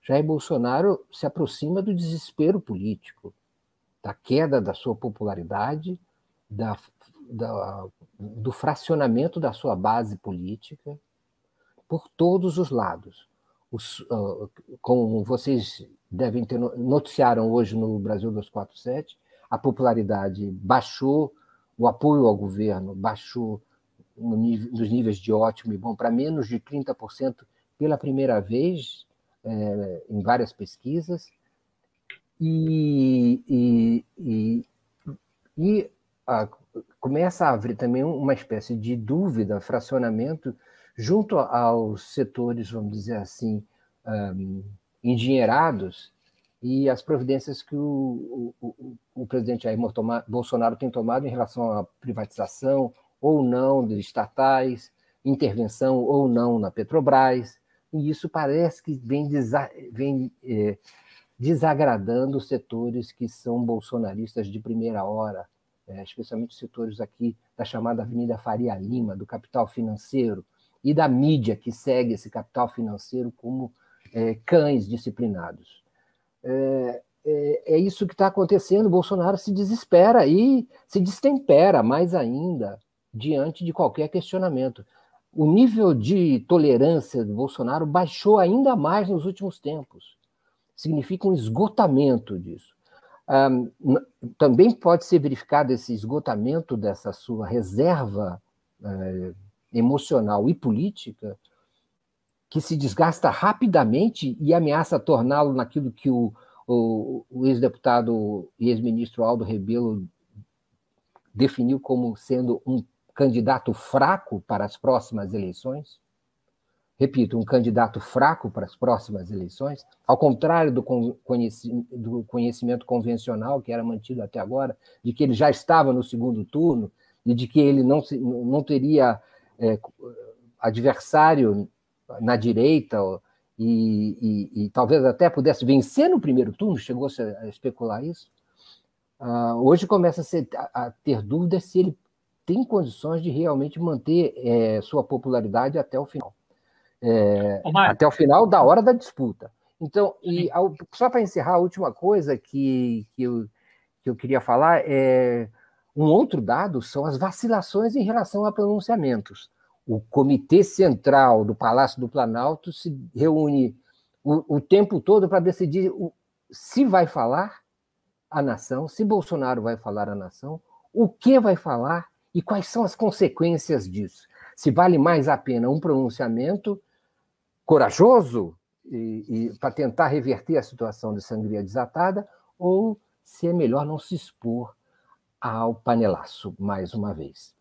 Jair Bolsonaro se aproxima do desespero político, da queda da sua popularidade, do fracionamento da sua base política, por todos os lados. Como vocês devem ter noticiaram hoje no Brasil 247, a popularidade baixou, o apoio ao governo baixou nos níveis de ótimo e bom para menos de 30% pela primeira vez em várias pesquisas, e começa a haver também uma espécie de dúvida, fracionamento, junto aos setores, vamos dizer assim, endinheirados, e as providências que o presidente Jair Bolsonaro tem tomado em relação à privatização ou não de estatais, intervenção ou não na Petrobras, e isso parece que vem desagradando os setores que são bolsonaristas de primeira hora, especialmente os setores aqui da chamada Avenida Faria Lima, do capital financeiro, e da mídia que segue esse capital financeiro como cães disciplinados. É isso que está acontecendo. Bolsonaro se desespera e se destempera mais ainda diante de qualquer questionamento. O nível de tolerância do Bolsonaro baixou ainda mais nos últimos tempos. Significa um esgotamento disso. Também pode ser verificado esse esgotamento dessa sua reserva emocional e política, que se desgasta rapidamente e ameaça torná-lo naquilo que o ex-deputado e ex-ministro Aldo Rebelo definiu como sendo um candidato fraco para as próximas eleições. Repito, um candidato fraco para as próximas eleições, ao contrário do conhecimento convencional que era mantido até agora, de que ele já estava no segundo turno e de que ele não teria adversário na direita e talvez até pudesse vencer no primeiro turno, chegou-se a especular isso. Hoje começa a ter dúvidas se ele tem condições de realmente manter sua popularidade até o final. Até o final da hora da disputa. Então, só para encerrar, a última coisa que eu queria falar um outro dado são as vacilações em relação a pronunciamentos. O Comitê Central do Palácio do Planalto se reúne o tempo todo para decidir se vai falar a nação, se Bolsonaro vai falar a nação, o que vai falar e quais são as consequências disso. Se vale mais a pena um pronunciamento corajoso para tentar reverter a situação de sangria desatada, ou se é melhor não se expor ao panelaço mais uma vez.